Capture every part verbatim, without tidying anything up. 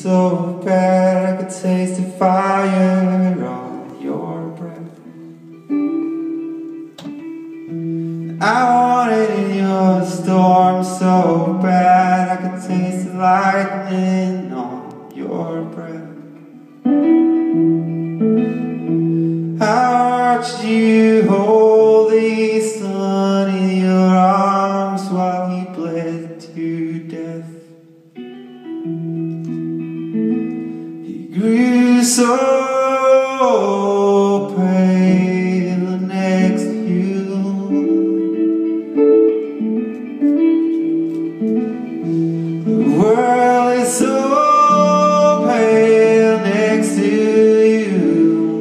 so bad I could taste the fire on your breath. I wanted in your storm so bad I could taste the lightning on your breath. I watched you hold the sun in your arms while he bled to death. He grew so pale next to you. The world is so pale next to you.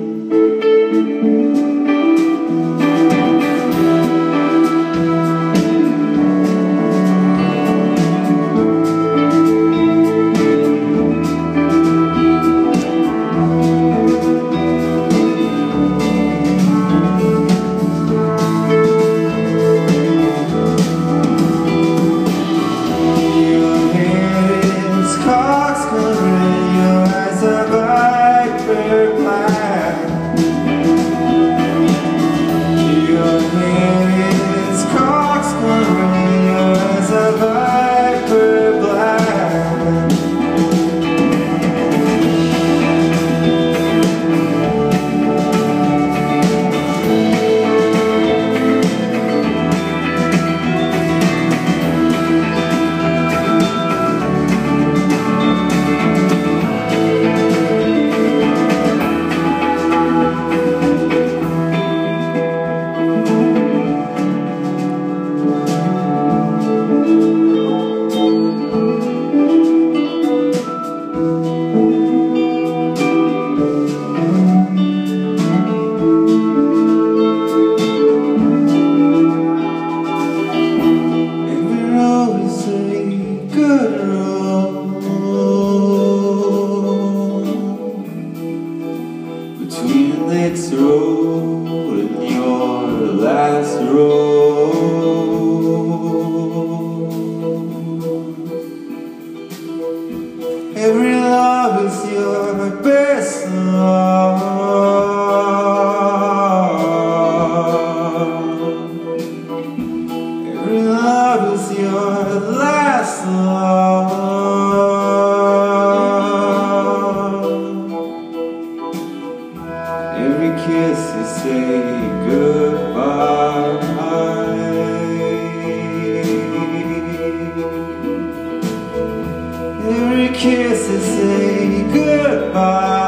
Between the next road and your last road, every love is your best love. Every love is your last love. Every kiss you say goodbye. Every kiss you say goodbye.